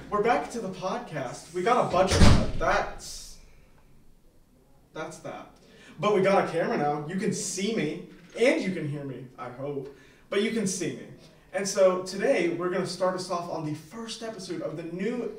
We're back to the podcast. We got a budget cut. That's that. But we got a camera now. You can see me, and you can hear me, I hope. But you can see me. And so today, we're going to start us off on the first episode of the new,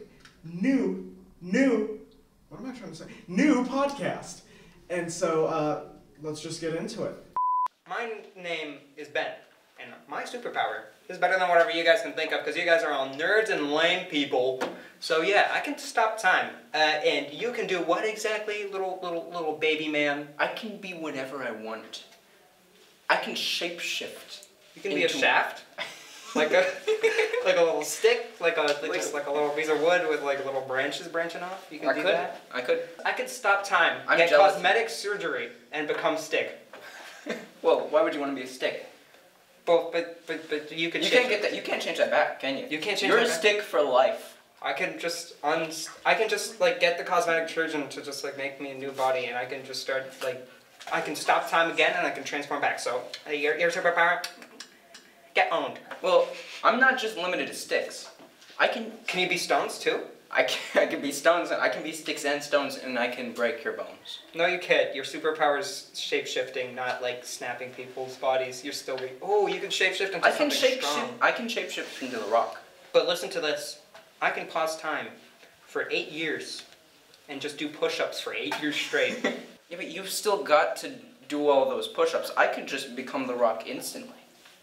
what am I trying to say? New podcast. And so, let's just get into it. My name is Ben, and my superpower is better than whatever you guys can think of, because you guys are all nerds and lame people. So yeah, I can stop time, and you can do what exactly, little baby man? I can be whatever I want. I can shapeshift. You can be a shaft, like a little stick, just like a little piece of wood with like little branches branching off. You can do that. I could. I could stop time, I'm get jealous. cosmetic surgery, and become stick. Well, why would you want to be a stick? But you can. You can't get that. You can't change that back, can you? You can't change. You're that a back. stick for life. I can just like get the cosmetic surgeon to just like make me a new body, and I can just start like, I can stop time again, and I can transform back. So your superpower, get owned. Well, I'm not just limited to sticks. Can you be stones too? I can be stones. I can be sticks and stones, and I can break your bones. No, you can't. Your superpower is shape-shifting, not like snapping people's bodies. You're still weak. Oh, you can shape-shift into something strong. I can shapeshift into the rock. But listen to this. I can pause time for 8 years and just do push-ups for 8 years straight. Yeah, but you've still got to do all those push-ups. I could just become the rock instantly.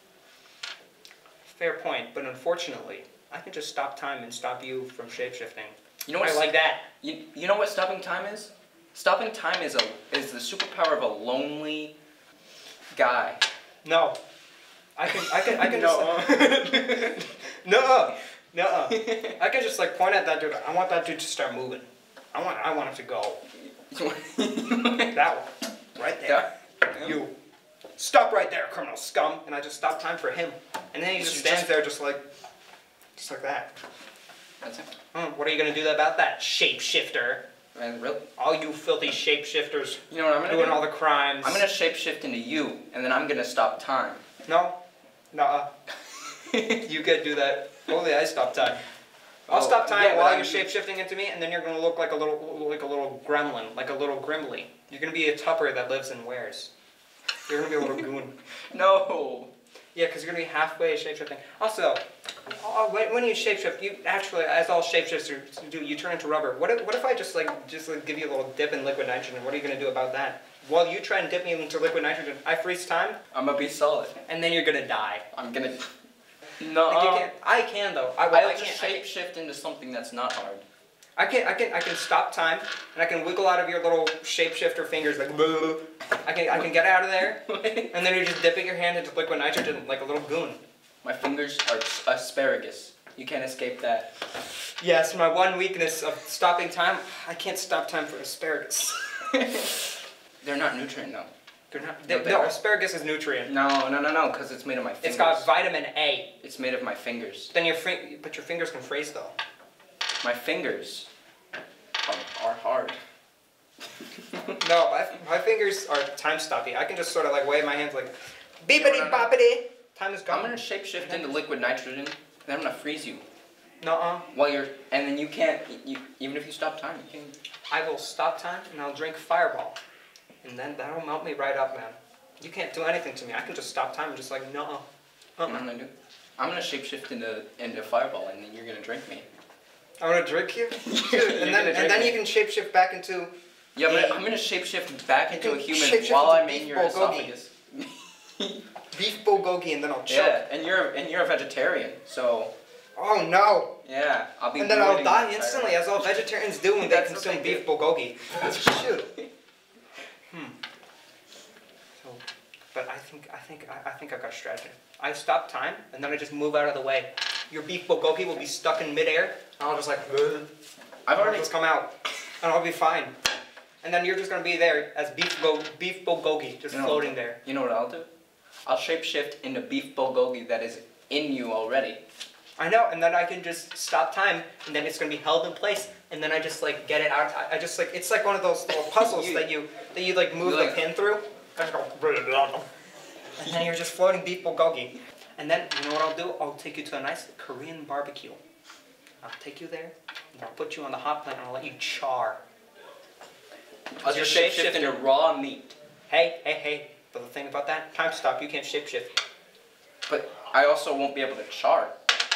Fair point, but unfortunately, I can just stop time and stop you from shape-shifting. You know what? I like that. You know what stopping time is? Stopping time is the superpower of a lonely guy. No. I can No. just... No. I can just like point at that dude. I want that dude to start moving. I want him to go. That one. Right there. Yeah. You. Stop right there, criminal scum. And I just stop time for him. And then he just stands there just like that. That's it. What are you going to do about that, shapeshifter? Man, really? All you filthy shapeshifters. You know what I'm gonna doing do? all the crimes. I'm gonna shapeshift into you, and then I'm gonna stop time. No. Nuh-uh. You could do that. Only I stop time. I'll stop time while you're shapeshifting into me, and then you're gonna look like a little gremlin, like a little Grimly. You're gonna be a tupper that lives in wares. You're gonna be a little goon. No. Yeah, because you're gonna be halfway shapeshifting. Also, when you shapeshift, you actually, as all shapeshifters do, you turn into rubber. What if I just give you a little dip in liquid nitrogen? What are you gonna do about that? While you try and dip me into liquid nitrogen, I freeze time. I'm gonna be solid. And then you're gonna die. I'm gonna. No. Like you can't. I can though. I'll just shapeshift into something that's not hard. I can stop time, and I can wiggle out of your little shapeshifter fingers like. I can get out of there, and then you're just dipping your hand into liquid nitrogen like a little goon. My fingers are asparagus. You can't escape that. Yes, my one weakness of stopping time. I can't stop time for asparagus. They're not nutrient though. They're not. No, asparagus is nutrient. No, because it's made of my fingers. It's got vitamin A. It's made of my fingers. Then your fingers can freeze though. My fingers are hard. No, my fingers are time stoppy. I can just sort of like wave my hands like, beepity boppity. Time is gone. I'm gonna shapeshift into liquid nitrogen, and I'm gonna freeze you. Nuh-uh. And then you can't. Even if you stop time, you can. I will stop time and I'll drink Fireball, and then that'll melt me right up, man. You can't do anything to me. I can just stop time and just like, nuh-uh. You know what I'm gonna do? I'm gonna shapeshift into Fireball, and then you're gonna drink me. I'm gonna drink you? and then you can shapeshift back into... Yeah, but I'm gonna shapeshift back into a human while I'm in your esophagus. Beef bulgogi, and then I'll choke. Yeah, and you're a vegetarian, so... Oh no! Yeah, I'll be... And then I'll die instantly, as all vegetarians do when they consume beef bulgogi. Shoot. So, but I think I've got a strategy. I stop time, and then I just move out of the way. Your beef bulgogi will be stuck in midair, and I'll just like... I've already... just come out, and I'll be fine. And then you're just gonna be there as beef bulgogi, just floating there. You know what I'll do? I'll shapeshift into beef bulgogi that is in you already. I know, and then I can just stop time, and then it's gonna be held in place, and then I just like get it out. I just like, it's like one of those little puzzles that you like move the pin through. I just go, and then you're just floating beef bulgogi. And then you know what I'll do? I'll take you to a nice Korean barbecue. I'll take you there, and I'll put you on the hot plate, and I'll let you char. I'll just shapeshift into raw meat. Hey. But the thing about that, time stop, you can't shapeshift. But I also won't be able to char.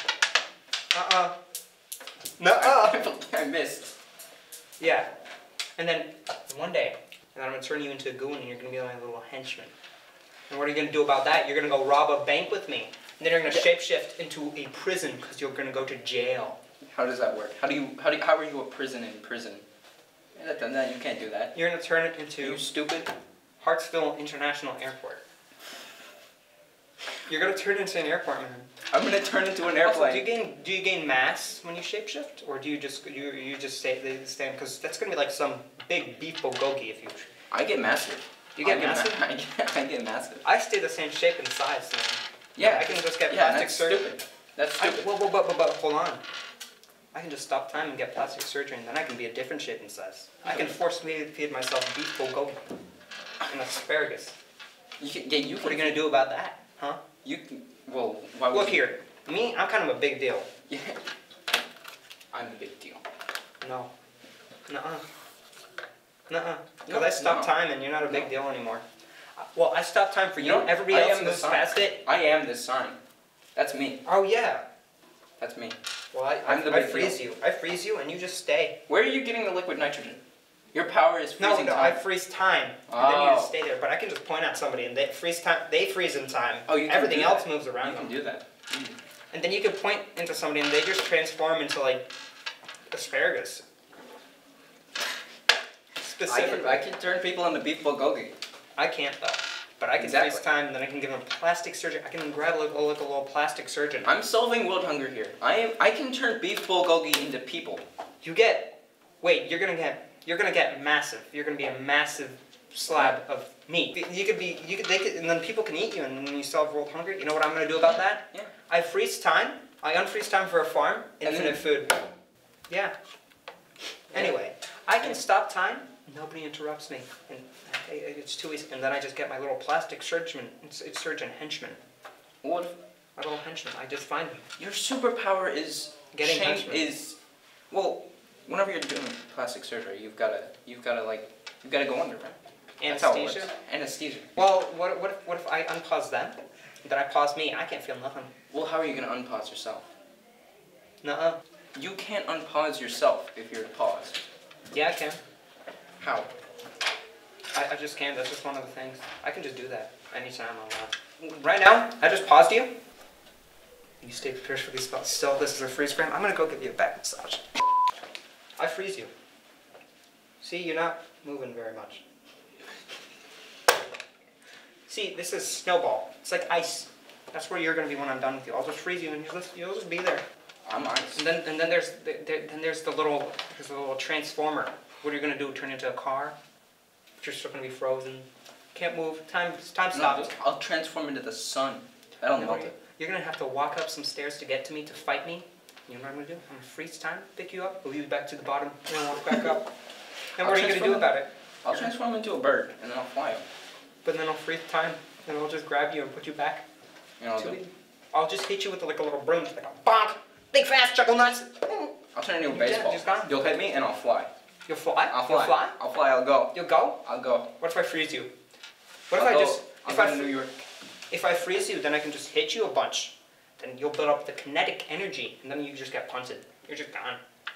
Nuh-uh. I missed. Yeah. And then, one day, and I'm going to turn you into a goon, and you're going to be my little henchman. And what are you going to do about that? You're going to go rob a bank with me. And then you're going to shapeshift into a prison, because you're going to go to jail. How does that work? How are you a prison in prison? No, you can't do that. You're going to turn it into... Are you stupid? Hartsville International Airport. You're going to turn it into an airport, man. I'm going to turn into an airplane. Also, do you gain mass when you shapeshift? Or do you just stay because that's going to be like some big beef bulgogi if you... I get massive. You get massive? I get massive. I stay the same shape and size, man. Yeah. I can just get plastic surgery. Stupid. That's stupid. But hold on. I can just stop time and get plastic surgery, and then I can be a different shape and size. I can force feed myself beef bulgogi and asparagus. What are you going to do about that? Huh? Well, why would Look here. Me, I'm kind of a big deal. Yeah. I'm a big deal. No. Nuh-uh. Nuh-uh. Because I stopped time and you're not a big deal anymore. Well, I stopped time for you. Everybody else moves past it. I am this sign. That's me. Oh, yeah. That's me. Well, I freeze you. I freeze you and you just stay. Where are you getting the liquid nitrogen? Your power is freezing time. No, I freeze time. And then you just stay there. But I can just point at somebody and they freeze time. They freeze in time. Oh, you can Everything do else that. moves around them. You can do that. And then you can point into somebody and they just transform into like asparagus. Specifically. I can turn people into beef bulgogi. I can't though. But I can freeze time and then I can give them plastic surgery. I can grab like a little plastic surgeon. I'm solving world hunger here. I can turn beef bulgogi into people. You're gonna get massive. You're gonna be a massive slab of meat. And then people can eat you, and then you solve world hunger. You know what I'm gonna do about that? Yeah. I freeze time. I unfreeze time for a farm. Infinite food. Yeah. Anyway, I can stop time. Nobody interrupts me, and it's too easy. And then I just get my little plastic surgeon henchman. What? My little henchman. I just find them. Your superpower is Getting henchmen. Well, whenever you're doing plastic surgery, you've gotta go under, right? That's Anesthesia? how it works. Anesthesia. Well, what if I unpause them? Then I pause me. I can't feel nothing. Well, how are you gonna unpause yourself? Nuh-uh. You can't unpause yourself if you're paused. Yeah, I can. How? I just can. That's just one of the things. I can just do that anytime I want. Right now, I just paused you. You stay perfectly still. This is a freeze frame. I'm gonna go give you a back massage. I freeze you. See, you're not moving very much. See, this is snowball. It's like ice. That's where you're gonna be when I'm done with you. I'll just freeze you, and you'll just be there. I'm ice. And then there's the little transformer. What are you gonna do? Turn into a car? You're still gonna be frozen. Can't move. Time stops. I'll transform into the sun. That'll melt it. You're gonna have to walk up some stairs to get to me to fight me. You know what I'm gonna do? I'm gonna freeze time, pick you up, move you back to the bottom, and then walk back up. And what are you gonna do about it? I'll transform into a bird, and then I'll fly up. But then I'll freeze time, and I'll just grab you and put you back. I'll just hit you with like a little broom, like a bonk, big fast chuckle nuts. I'll turn into a baseball. You'll hit me, and I'll fly. You'll fly? I'll fly. You'll fly? I'll fly. I'll go. You'll go? I'll go. What if I freeze you? What I'll go to New York. If I freeze you, then I can just hit you a bunch. Then you'll build up the kinetic energy, and then you just get punted. You're just gone.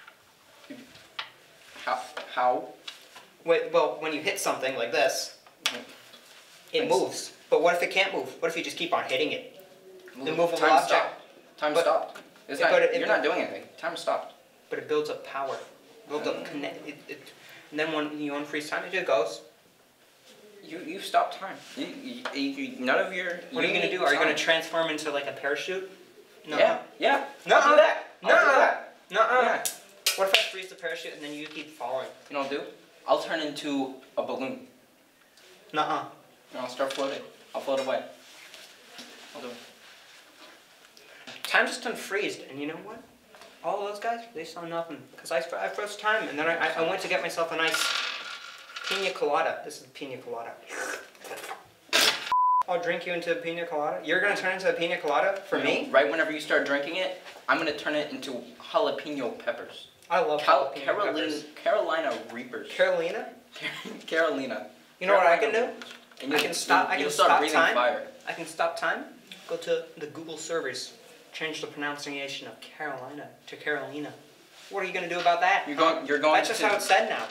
How? Wait, well, when you hit something like this, it moves. But what if it can't move? What if you just keep on hitting it? The movable object. Time stopped. You're not doing anything. Time stopped. But it builds up power. Builds up and then when you unfreeze time, it just goes. You stop time. None of your. What are you gonna do? Are you gonna transform into like a parachute? No. Yeah. No. I'll do that. No. Yeah. What if I freeze the parachute and then you keep falling? You know what I'll do? I'll turn into a balloon. Nuh-uh. And I'll start floating. I'll float away. I'll do it. Time just unfreezed, and you know what? All of those guys, they saw nothing. Because I froze time, and then I went to get myself a nice pina colada. This is pina colada. I'll drink you into a pina colada. You're going to turn into a pina colada for me? Right whenever you start drinking it, I'm going to turn it into jalapeno peppers. I love jalapeno peppers. Carolina Reapers. Carolina? Carolina. You know what I can do? And I can stop breathing time. fire. I can stop time. Go to the Google servers. Change the pronunciation of Carolina to Carolina. What are you gonna do about that? You're going. That's just how it's said now.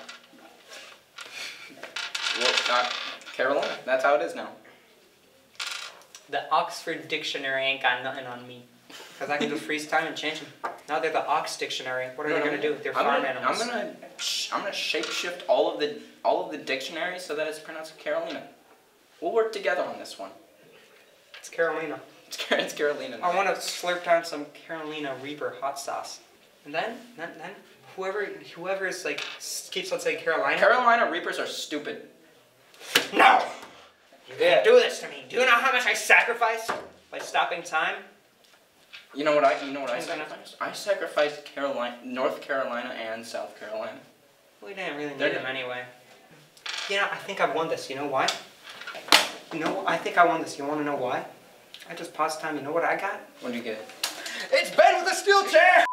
Well, Carolina. That's how it is now. The Oxford Dictionary ain't got nothing on me. Because I can just freeze time and change them. Now they're the Ox Dictionary. What are they going to do? They're farm animals. I'm gonna shapeshift all of the dictionaries so that it's pronounced Carolina. We'll work together on this one. It's Carolina. It's Carolina. I want to slurp down some Carolina Reaper hot sauce. And then whoever is like keeps on saying Carolina. Carolina Reapers are stupid. No! You can't do this to me. Do you know how much I sacrificed by stopping time? You know what I sacrificed? I sacrificed North Carolina and South Carolina. We didn't really need them anyway. You know, I think I won this. You know why? I think I won this. You want to know why? I just paused time. You know what I got? What did you get? It's Ben with a steel chair!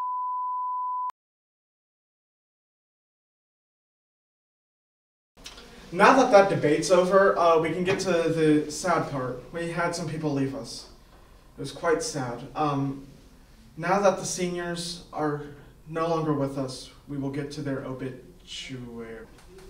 Now that that debate's over, we can get to the sad part. We had some people leave us. It was quite sad. Now that the seniors are no longer with us, we will get to their obituary.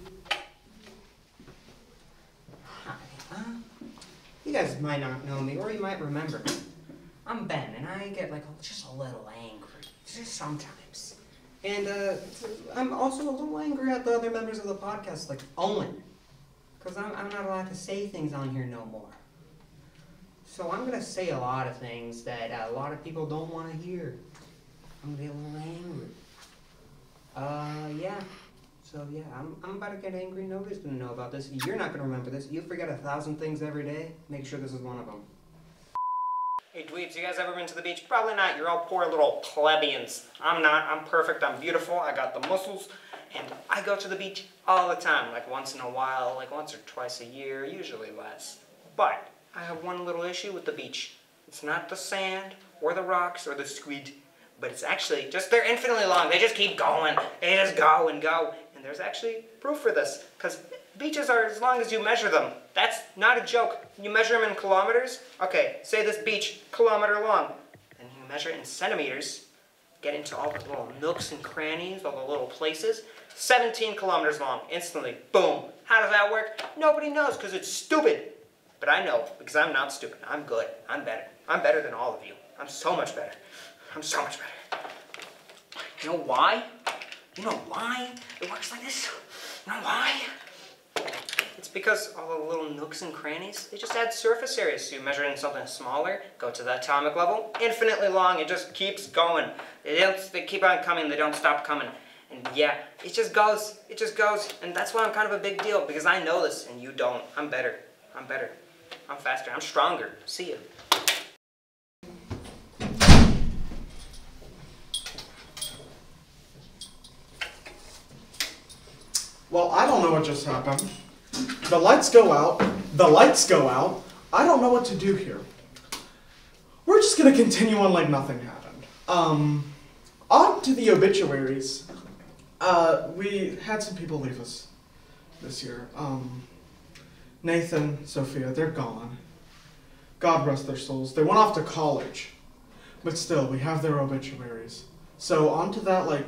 Hi. You guys might not know me, or you might remember me. I'm Ben, and I get just a little angry, just sometimes. And I'm also a little angry at the other members of the podcast, like Owen, because I'm not allowed to say things on here no more. So I'm gonna say a lot of things that a lot of people don't want to hear. I'm gonna get a little angry. Yeah. So yeah, I'm about to get angry. Nobody's gonna know about this. You're not gonna remember this. You forget 1,000 things every day. Make sure this is one of them. Hey dweebs, you guys ever been to the beach? Probably not. You're all poor little plebeians. I'm not. I'm perfect. I'm beautiful. I got the muscles. And I go to the beach all the time. Like once in a while, like once or twice a year, usually less. But I have one little issue with the beach. It's not the sand or the rocks or the squid, but it's actually just they're infinitely long. They just keep going. They just go and go. And there's actually proof for this, because beaches are as long as you measure them. That's not a joke. You measure them in kilometers. Okay, say this beach, kilometer long. And you measure it in centimeters. Get into all the little nooks and crannies, all the little places. 17 kilometers long, instantly. Boom. How does that work? Nobody knows, because it's stupid. But I know, because I'm not stupid. I'm good. I'm better. I'm better than all of you. I'm so much better. I'm so much better. You know why? You know why it works like this? You know why? It's because all the little nooks and crannies, they just add surface areas. So you measure in something smaller, go to the atomic level, infinitely long, it just keeps going. They keep on coming, they don't stop coming. And yeah, it just goes, and that's why I'm kind of a big deal, because I know this and you don't. I'm better. I'm better. I'm faster. I'm stronger. See you. Well, I don't know what just happened. The lights go out. The lights go out. I don't know what to do here. We're just gonna continue on like nothing happened. On to the obituaries. We had some people leave us this year. Nathan, Sophia, they're gone. God rest their souls. They went off to college. But still, we have their obituaries. So on to that, like,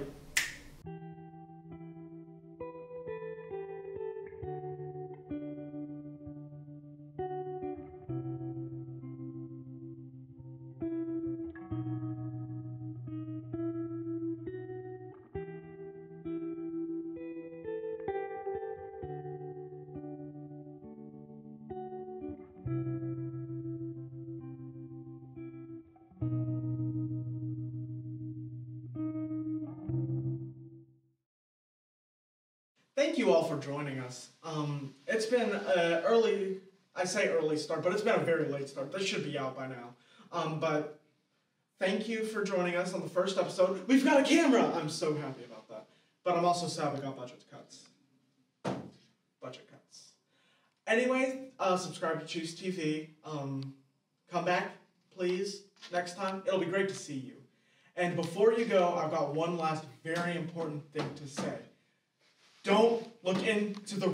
thank you all for joining us. It's been I say early start, but it's been a very late start. This should be out by now. But thank you for joining us on the first episode. We've got a camera! I'm so happy about that. But I'm also sad we got budget cuts. Budget cuts. Anyway, subscribe to Choose TV. Come back, please, next time. It'll be great to see you. And before you go, I've got one last very important thing to say. Don't look into the